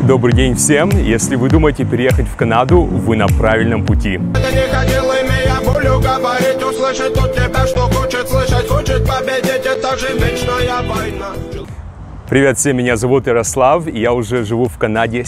Добрый день всем! Если вы думаете переехать в Канаду, вы на правильном пути. Привет всем, меня зовут Ярослав, и я уже живу в Канаде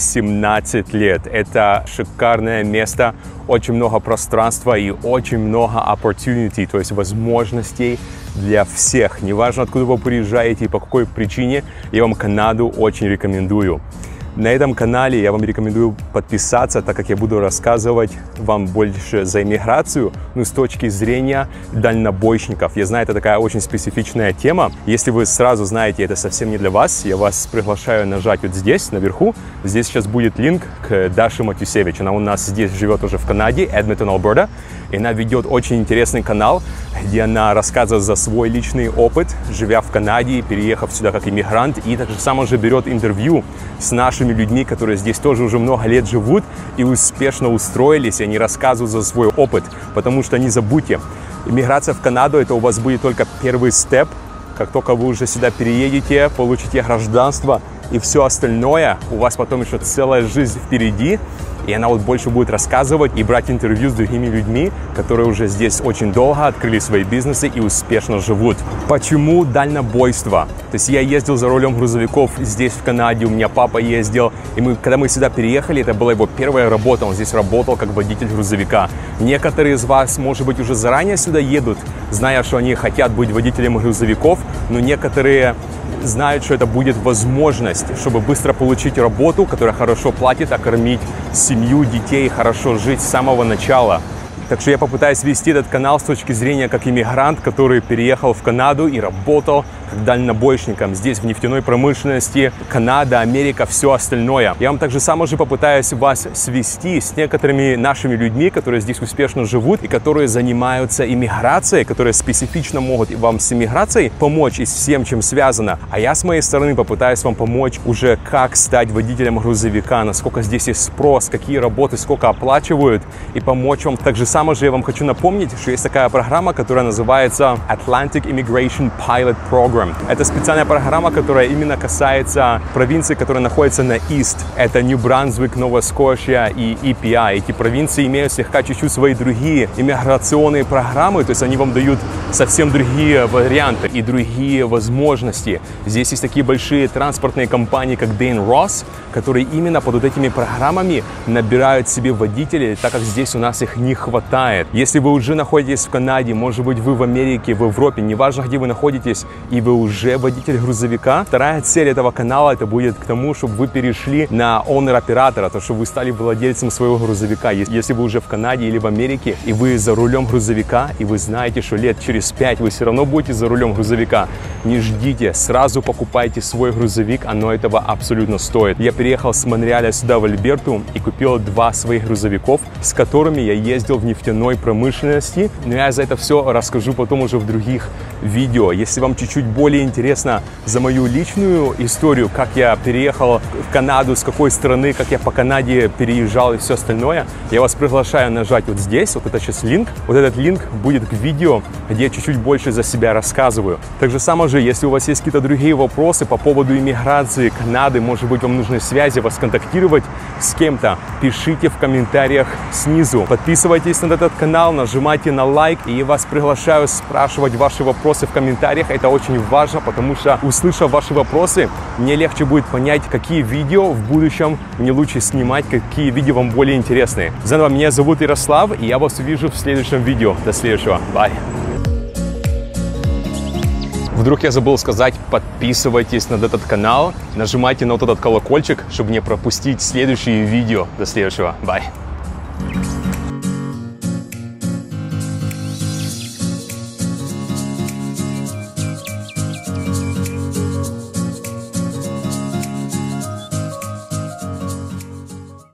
17 лет. Это шикарное место, очень много пространства и очень много opportunity, то есть возможностей для всех. Неважно, откуда вы приезжаете и по какой причине, я вам Канаду очень рекомендую. На этом канале я вам рекомендую подписаться, так как я буду рассказывать вам больше за иммиграцию, с точки зрения дальнобойщиков. Я знаю, это такая очень специфичная тема. Если вы сразу знаете, это совсем не для вас, я вас приглашаю нажать вот здесь, наверху. Здесь сейчас будет линк к Даше Матюсевич. Она у нас здесь живет уже в Канаде, Эдмонтон, Альберта. И она ведет очень интересный канал, где она рассказывает за свой личный опыт, живя в Канаде, переехав сюда как иммигрант. И так же само же берет интервью с нашими людьми, которые здесь тоже уже много лет живут и успешно устроились. И они рассказывают за свой опыт. Потому что не забудьте, иммиграция в Канаду — это у вас будет только первый степ. Как только вы уже сюда переедете, получите гражданство и все остальное, у вас потом еще целая жизнь впереди. И она вот больше будет рассказывать и брать интервью с другими людьми, которые уже здесь очень долго открыли свои бизнесы и успешно живут. Почему дальнобойство? То есть я ездил за рулем грузовиков здесь, в Канаде, у меня папа ездил. И когда мы сюда переехали, это была его первая работа. Он здесь работал как водитель грузовика. Некоторые из вас, может быть, уже заранее сюда едут, зная, что они хотят быть водителем грузовиков, но некоторые знают, что это будет возможность, чтобы быстро получить работу, которая хорошо платит, а кормить семью, детей, хорошо жить с самого начала. Так что я попытаюсь вести этот канал с точки зрения как иммигрант, который переехал в Канаду и работал как дальнобойщиком здесь в нефтяной промышленности, Канада, Америка, все остальное. Я вам также сам же попытаюсь вас свести с некоторыми нашими людьми, которые здесь успешно живут и которые занимаются иммиграцией, которые специфично могут вам с иммиграцией помочь и с всем, чем связано. А я с моей стороны попытаюсь вам помочь уже, как стать водителем грузовика, насколько здесь есть спрос, какие работы, сколько оплачивают, и помочь вам. Также само же я вам хочу напомнить, что есть такая программа, которая называется Atlantic Immigration Pilot Program. Это специальная программа, которая именно касается провинций, которые находятся на East. Это Нью-Брансвик, Нова-Скотия и EPI. Эти провинции имеют слегка чуть-чуть свои другие иммиграционные программы, то есть они вам дают совсем другие варианты и другие возможности. Здесь есть такие большие транспортные компании, как Dane Ross, которые именно под вот этими программами набирают себе водителей, так как здесь у нас их не хватает. Если вы уже находитесь в Канаде, может быть, вы в Америке, в Европе, неважно, где вы находитесь, и вы уже водитель грузовика, вторая цель этого канала это будет к тому, чтобы вы перешли на owner-оператора, то, чтобы вы стали владельцем своего грузовика. Если вы уже в Канаде или в Америке, и вы за рулем грузовика, и вы знаете, что лет через 5 вы все равно будете за рулем грузовика, не ждите, сразу покупайте свой грузовик, оно этого абсолютно стоит. Я переехал с Монреаля сюда, в Альберту, и купил 2 своих грузовиков, с которыми я ездил в нефтяной промышленности. Но я за это все расскажу потом уже в других видео. Если вам чуть-чуть более интересно за мою личную историю, как я переехал в Канаду, с какой страны, как я по Канаде переезжал и все остальное, я вас приглашаю нажать вот здесь, вот это сейчас линк. Вот этот линк будет к видео, где я чуть-чуть больше за себя рассказываю. Также само же, если у вас есть какие-то другие вопросы по поводу иммиграции Канады, может быть, вам нужны связи, вас контактировать с кем-то, пишите в комментариях снизу. Подписывайтесь на этот канал, нажимайте на лайк, и я вас приглашаю спрашивать ваши вопросы в комментариях. Это очень важно, потому что, услышав ваши вопросы, мне легче будет понять, какие видео в будущем мне лучше снимать, какие видео вам более интересны. Заново, меня зовут Ярослав, и я вас увижу в следующем видео. До следующего. Bye. Вдруг я забыл сказать, подписывайтесь на этот канал, нажимайте на вот этот колокольчик, чтобы не пропустить следующие видео. До следующего. Bye.